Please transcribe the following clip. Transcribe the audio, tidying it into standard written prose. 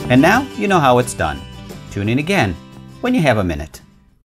And now you know how it's done. Tune in again when you have a minute.